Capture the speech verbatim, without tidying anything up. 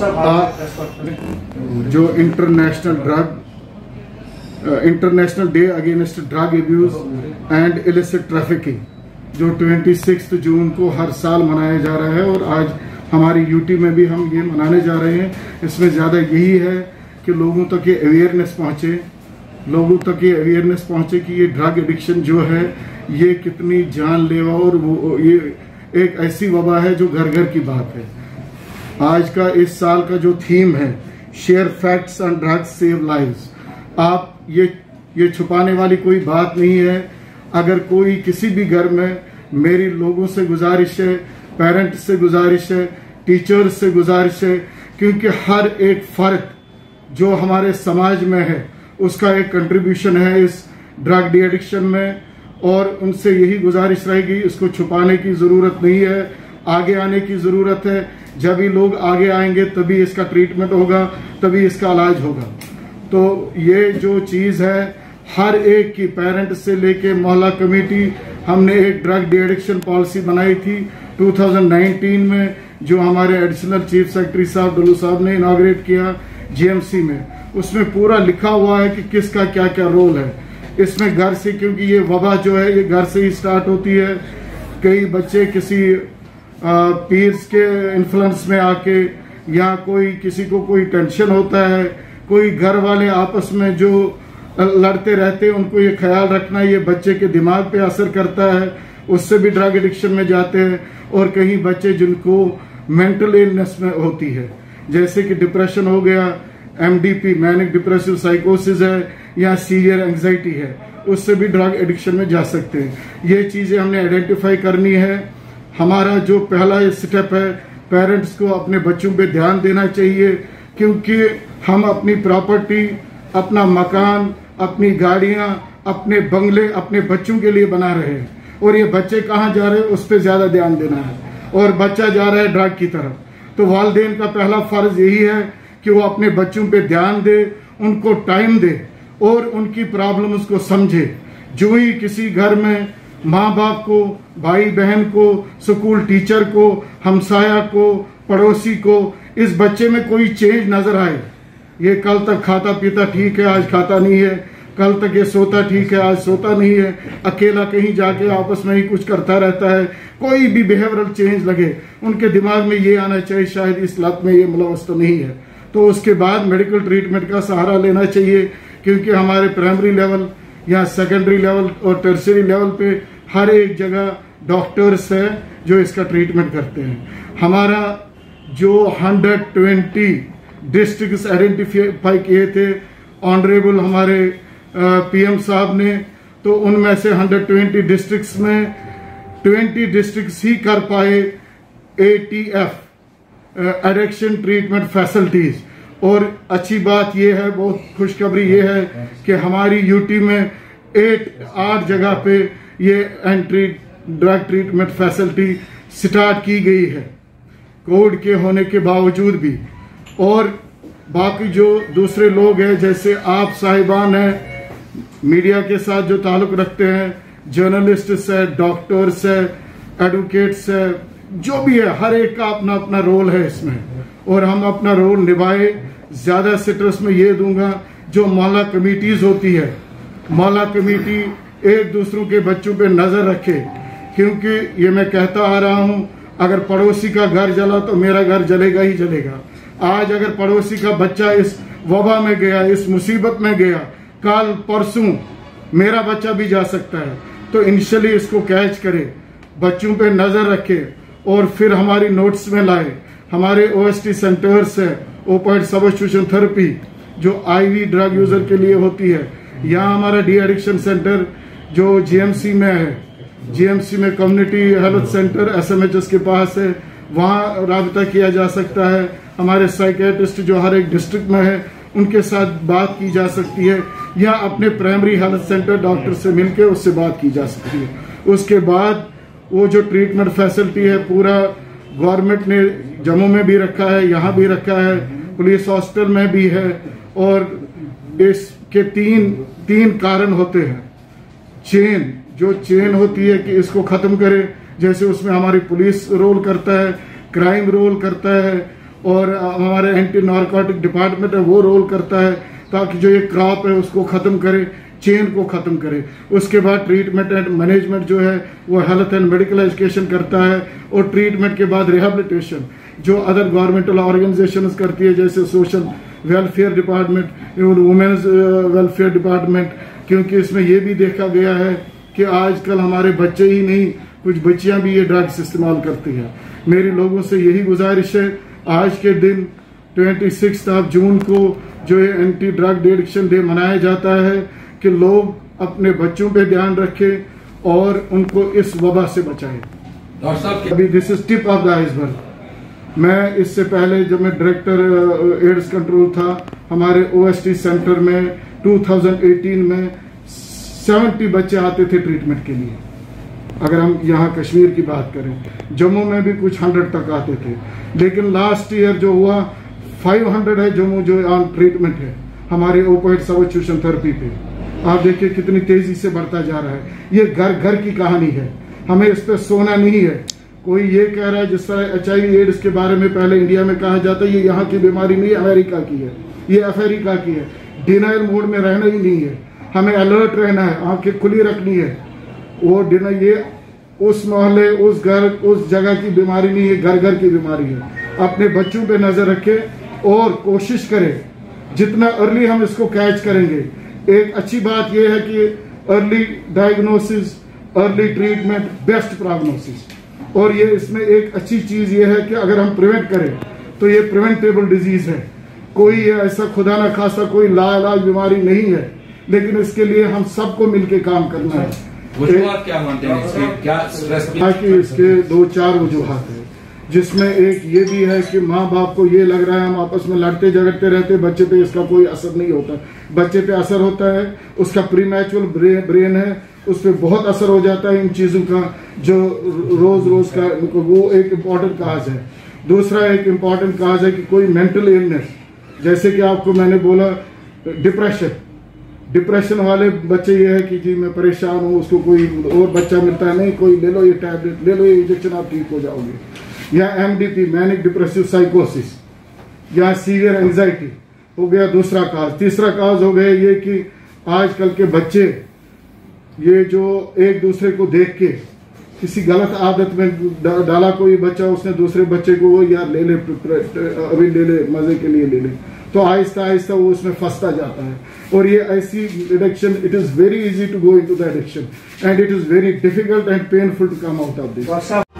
जो international drug international day against drug abuse and illicit trafficking जो छब्बीस जून को हर साल मनाया जा रहा है और आज हमारी यूटी में भी हम ये मनाने जा रहे हैं। इसमें ज़्यादा यही है कि लोगों तक ये अवेयरनेस पहुँचे, लोगों तक ये अवेयरनेस पहुँचे कि ये ड्रग एडिक्शन जो है ये कितनी जानलेवा और वो ये एक ऐसी वबा है जो घर घर की बात है। आज का इस साल का जो थीम है share facts and drugs save lives. आप ये ये छुपाने वाली कोई बात नहीं है। अगर कोई किसी भी घर में, मेरी लोगों से गुजारिश है, पेरेंट्स से गुजारिश है, टीचर्स से गुजारिश है, क्योंकि हर एक फर्द जो हमारे समाज में है उसका एक कंट्रीब्यूशन है इस ड्रग डी एडिक्शन में, और उनसे यही गुजारिश रहेगी, इसको छुपाने की ज़रूरत नहीं है, आगे आने की ज़रूरत है। जब भी लोग आगे आएंगे तभी इसका ट्रीटमेंट होगा, तभी इसका इलाज होगा। तो ये जो चीज़ है हर एक की, पेरेंट से लेके मोहल्ला कमेटी, हमने एक ड्रग डी एडिक्शन पॉलिसी बनाई थी दो हज़ार उन्नीस में, जो हमारे एडिशनल चीफ सेक्रेटरी साहब डुल्लू साहब ने इनॉग्रेट किया जीएमसी में। उसमें पूरा लिखा हुआ है कि किसका क्या क्या रोल है इसमें। घर से, क्योंकि ये वबा जो है ये घर से ही स्टार्ट होती है। कई बच्चे किसी पीर्स के इन्फ्लुएंस में आके, या कोई किसी को कोई टेंशन होता है, कोई घर वाले आपस में जो लड़ते रहते हैं, उनको ये ख्याल रखना ये बच्चे के दिमाग पे असर करता है, उससे भी ड्रग एडिक्शन में जाते हैं। और कहीं बच्चे जिनको मेंटल इलनेस में होती है, जैसे कि डिप्रेशन हो गया, एमडीपी मैनिक डिप्रेसिव साइकोसिस है, या सीवियर एंजाइटी है, उससे भी ड्रग एडिक्शन में जा सकते हैं। ये चीजें हमने आइडेंटिफाई करनी है। हमारा जो पहला स्टेप है, पेरेंट्स को अपने बच्चों पे ध्यान देना चाहिए, क्योंकि हम अपनी प्रॉपर्टी, अपना मकान, अपनी गाड़ियां, अपने बंगले अपने बच्चों के लिए बना रहे हैं, और ये बच्चे कहाँ जा रहे हैं उस पर ज्यादा ध्यान देना है, और बच्चा जा रहा है ड्रग की तरफ। तो वालिदैन का पहला फर्ज यही है कि वो अपने बच्चों पे ध्यान दे, उनको टाइम दे और उनकी प्रॉब्लम्स को समझे। जो ही किसी घर में माँ बाप को, भाई बहन को, स्कूल टीचर को, हमसाया को, पड़ोसी को इस बच्चे में कोई चेंज नजर आए, ये कल तक खाता पीता ठीक है आज खाता नहीं है, कल तक ये सोता ठीक है आज सोता नहीं है, अकेला कहीं जाके आपस में ही कुछ करता रहता है, कोई भी बिहेवियरल चेंज लगे, उनके दिमाग में ये आना चाहिए शायद इस लत में ये मुलव्वस तो नहीं है। तो उसके बाद मेडिकल ट्रीटमेंट का सहारा लेना चाहिए, क्योंकि हमारे प्राइमरी लेवल या सेकेंडरी लेवल और टर्सरी लेवल पे हर एक जगह डॉक्टर्स है जो इसका ट्रीटमेंट करते हैं। हमारा जो एक सौ बीस डिस्ट्रिक्ट्स आइडेंटिफाई किए थे ऑनरेबल हमारे पीएम साहब ने, तो उनमें से एक सौ बीस डिस्ट्रिक्ट्स में बीस डिस्ट्रिक्ट्स ही कर पाए एटीएफ एडिक्शन ट्रीटमेंट फैसिलिटीज। और अच्छी बात यह है, बहुत खुशखबरी ये है कि हमारी यूटी में एट आठ जगह पे ये entry drug treatment facility start की गई है कोविड के होने के बावजूद भी। और बाकी जो दूसरे लोग हैं, जैसे आप साहिबान हैं, मीडिया के साथ जो ताल्लुक रखते हैं, जर्नलिस्ट्स है, डॉक्टर्स है, एडवोकेट्स है, जो भी है, हर एक का अपना अपना रोल है इसमें, और हम अपना रोल निभाए। ज्यादा सिट्रस में ये दूंगा, जो मोहल्ला कमेटीज होती है, मोहल्ला कमेटी एक दूसरों के बच्चों पे नजर रखे, क्योंकि ये मैं कहता आ रहा हूं, अगर पड़ोसी का घर जला तो मेरा घर जलेगा ही जलेगा। आज अगर पड़ोसी का बच्चा इस वबा में गया, इस मुसीबत में गया, कल परसों मेरा बच्चा भी जा सकता है। तो इनिशियली इसको कैच करे, बच्चों पे नजर रखे, और फिर हमारी नोट्स में लाए। हमारे ओएसटी सेंटर्स है, ओपाइड सब्स्टिट्यूशन थेरेपी, जो आईवी ड्रग यूजर के लिए होती है। यहाँ हमारा डी एडिक्शन सेंटर जो जीएमसी में है, जीएमसी में कम्युनिटी हेल्थ सेंटर एसएमएचएस के पास है, वहाँ राब्ता किया जा सकता है। हमारे साइकियाट्रिस्ट जो हर एक डिस्ट्रिक्ट में है, उनके साथ बात की जा सकती है, या अपने प्राइमरी हेल्थ सेंटर डॉक्टर से मिलकर उससे बात की जा सकती है। उसके बाद वो जो ट्रीटमेंट फैसिलिटी है, पूरा गवर्नमेंट ने जम्मू में भी रखा है, यहाँ भी रखा है, पुलिस हॉस्पिटल में भी है। और इसके तीन तीन कारण होते हैं। चेन, जो चेन होती है कि इसको खत्म करे, जैसे उसमें हमारी पुलिस रोल करता है, क्राइम रोल करता है, और हमारे एंटी नारकोटिक डिपार्टमेंट है वो रोल करता है ताकि जो ये क्रॉप है उसको ख़त्म करे, चेन को ख़त्म करे। उसके बाद ट्रीटमेंट एंड मैनेजमेंट जो है वो हेल्थ एंड मेडिकल एजुकेशन करता है, और ट्रीटमेंट के बाद रिहेबिलिटेशन जो अदर गवर्नमेंटल ऑर्गेनाइजेशंस करती है, जैसे social welfare department, women's welfare department. क्योंकि इसमें यह भी देखा गया है कि आजकल हमारे बच्चे ही नहीं, कुछ बच्चियां भी ये ड्रग्स इस्तेमाल करती हैं। मेरी लोगों से यही गुजारिश है, आज के दिन छब्बीस ऑफ जून को जो ये एंटी ड्रग एडिक्शन डे मनाया जाता है कि लोग अपने बच्चों पे ध्यान रखें और उनको इस वबा से बचाएं। डॉक्टर साहब, अभी this is tip of the iceberg. मैं इससे पहले जब मैं डायरेक्टर एड्स कंट्रोल था हमारे ओएसटी सेंटर में दो हज़ार अठारह में सत्तर बच्चे आते थे ट्रीटमेंट के लिए। अगर हम यहाँ कश्मीर की बात करें, जम्मू में भी कुछ हंड्रेड तक आते थे, लेकिन लास्ट ईयर जो हुआ पाँच सौ है जम्मू जो ऑन ट्रीटमेंट है हमारे ओपिएड सब्स्टिट्यूशन थेरेपी पे। आप देखिए कितनी तेजी से बढ़ता जा रहा है। ये घर घर की कहानी है, हमें इस पर सोना नहीं है। कोई ये कह रहा है जिस तरह एच आई वी एड्स के बारे में पहले इंडिया में कहा जाता है ये यहाँ की बीमारी नहीं, अमेरिका की है, ये अफ्रीका की है। डिनाइल मोड में रहना ही नहीं है, हमें अलर्ट रहना है, आंखें खुली रखनी है। वो डिनाइल ये उस मोहल्ले, उस घर, उस जगह की बीमारी नहीं है, घर घर की बीमारी है। अपने बच्चों पे नजर रखें और कोशिश करें जितना अर्ली हम इसको कैच करेंगे। एक अच्छी बात यह है कि early diagnosis, early treatment, best prognosis. और ये इसमें एक अच्छी चीज ये है कि अगर हम प्रिवेंट करें तो ये प्रिवेंटेबल डिजीज है। कोई ऐसा खुदा ना खासा कोई लाइलाज बीमारी नहीं है, लेकिन इसके लिए हम सबको मिलकर काम करना है। वजूहात क्या मानते हैं इसके? क्या स्ट्रेस कि इसके दो चार वजूहात है, जिसमें एक ये भी है कि माँ बाप को ये लग रहा है हम आपस में लड़ते झगड़ते रहते, बच्चे पे इसका कोई असर नहीं होता। बच्चे पे असर होता है, उसका प्रीमैच्योर ब्रेन है, उस पर बहुत असर हो जाता है इन चीजों का जो रोज रोज का, वो एक इम्पॉर्टेंट काज है। दूसरा एक इम्पॉर्टेंट काज है कि कोई मेंटल इलनेस, जैसे कि आपको मैंने बोला डिप्रेशन, डिप्रेशन वाले बच्चे ये है कि जी मैं परेशान हूँ, उसको कोई और बच्चा मिलता है, नहीं कोई ले लो ये टैबलेट, ले लो ये इंजेक्शन, आप ठीक हो जाओगे। या एमडीपी, मैनिक डिप्रेसिव साइकोसिस, या सीवियर एंजाइटी हो गया दूसरा काज। तीसरा काज हो गया ये कि आजकल के बच्चे ये जो एक दूसरे को देख के किसी गलत आदत में डाला, कोई बच्चा उसने दूसरे बच्चे को वो यार ले ले अभी ले ले मजे के लिए ले ले, तो आहिस्ता आहिस्ता वो उसमें फंसता जाता है। और ये ऐसी addiction, it is very easy to go into the addiction and it is very difficult and painful to come out of this.